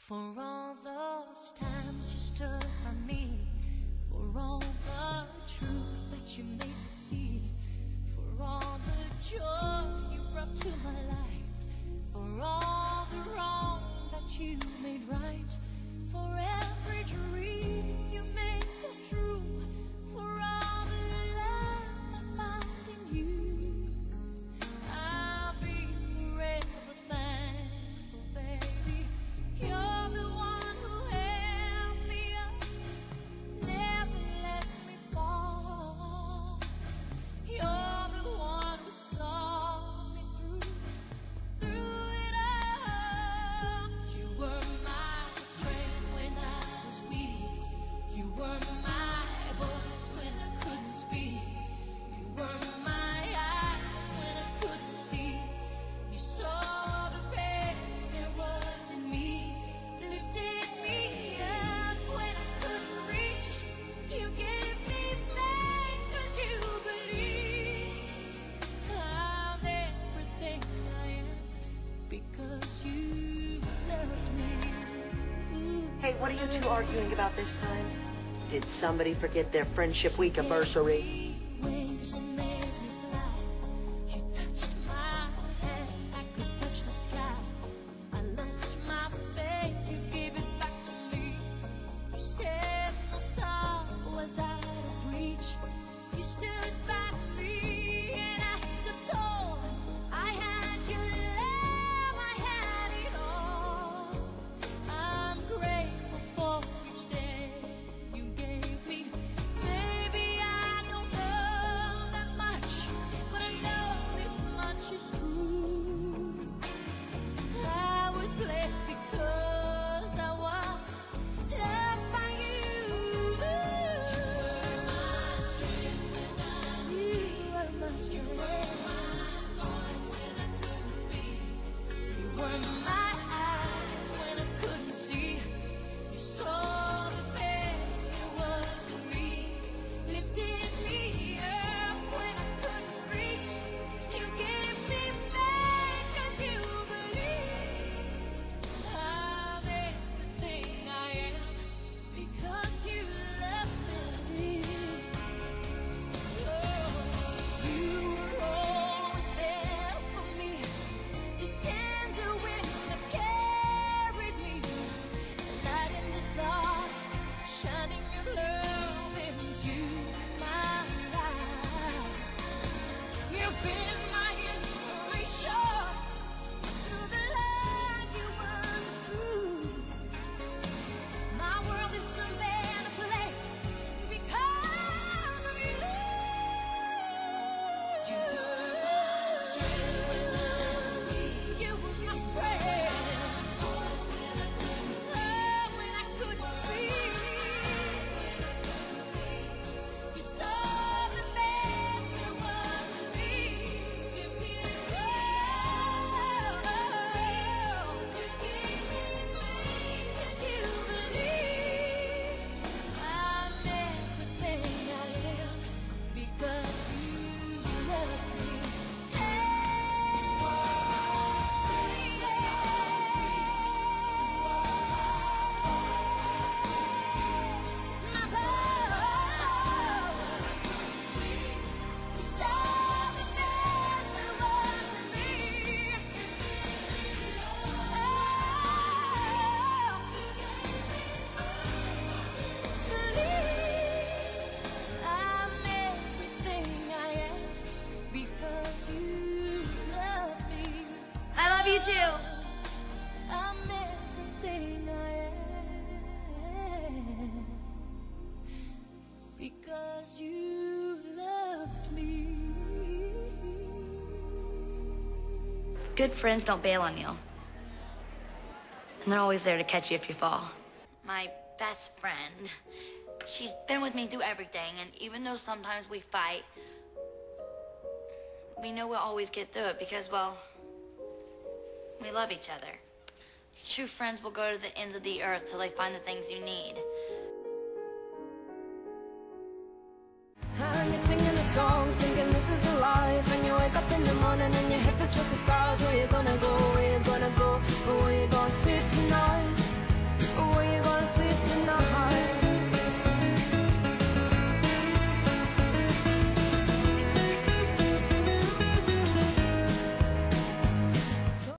For all those times you stood by me, for all the truth that you made me see, for all the joy you brought to my life, for all the wrong that you made right, for every dream you made come true, for all the love I found in you, I'll be forever thankful, baby. You're the one who held me up, never let me fall. You're the one who saw me through it all. You were my strength when I was weak. You were my voice when I couldn't speak. You were my eyes when I couldn't see. You saw the best there was in me, lifted me up when I couldn't reach. You gave me faith 'cause you believe I'm everything I am because you loved me. Ooh. Hey, what are you two arguing about this time? Did somebody forget their Friendship Week anniversary? Wings and made me fly. You touched my hand, I could touch the sky. I lost my faith, you gave it back to me. You said no star was out of reach. You stood by me and I stood tall. I had your love, I had it all. I'm grateful for each day you gave me. Maybe I don't know that much, but I know this much is true. I was blessed because I was loved by you. You were my strength when I was weak. You were my strength. You were my voice when I couldn't speak. You were my eyes when I couldn't see. You saw the best there was in me, lifted me up when I couldn't reach. You gave me faith 'cause you believed I'm everything I am because you loved me. Oh, you were always there for me, the tender wind that carried me, the light in the dark, shining your love into my life. You've been my inspiration through the lies you weren't true. My world is a better place because of you. You were my strength when I was weak. You were my strength. Voice when I couldn't speak. When I couldn't speak. You saw the best there was in me. You gave me faith 'cause you believed I'm everything I am because you love me. My love, you saw the best there was in me. Believe I'm everything I am because you love me. I love you too. I'm everything I am because you loved me. Good friends don't bail on you. And they're always there to catch you if you fall. My best friend, she's been with me through everything, and even though sometimes we fight, we know we'll always get through it because, well, we love each other. True friends will go to the ends of the earth till they find the things you need.